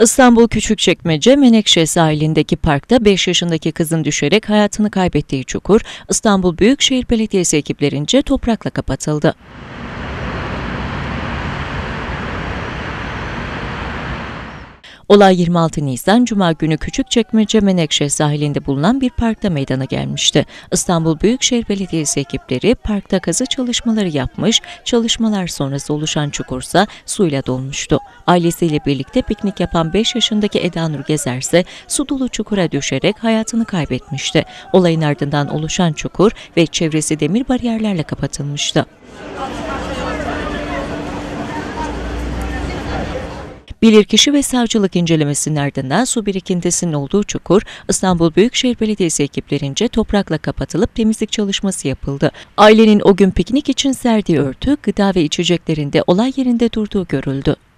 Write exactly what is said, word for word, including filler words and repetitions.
İstanbul Küçükçekmece Menekşe sahilindeki parkta beş yaşındaki kızın düşerek hayatını kaybettiği çukur, İstanbul Büyükşehir Belediyesi ekiplerince toprakla kapatıldı. Olay yirmi altı Nisan Cuma günü Küçükçekmece Menekşe sahilinde bulunan bir parkta meydana gelmişti. İstanbul Büyükşehir Belediyesi ekipleri parkta kazı çalışmaları yapmış, çalışmalar sonrası oluşan çukursa suyla dolmuştu. Ailesiyle birlikte piknik yapan beş yaşındaki Eda Nur Gezer ise su dolu çukura düşerek hayatını kaybetmişti. Olayın ardından oluşan çukur ve çevresi demir bariyerlerle kapatılmıştı. Bilirkişi ve savcılık incelemesinin ardından su birikintisinin olduğu çukur, İstanbul Büyükşehir Belediyesi ekiplerince toprakla kapatılıp temizlik çalışması yapıldı. Ailenin o gün piknik için serdiği örtü, gıda ve içeceklerinde olay yerinde durduğu görüldü.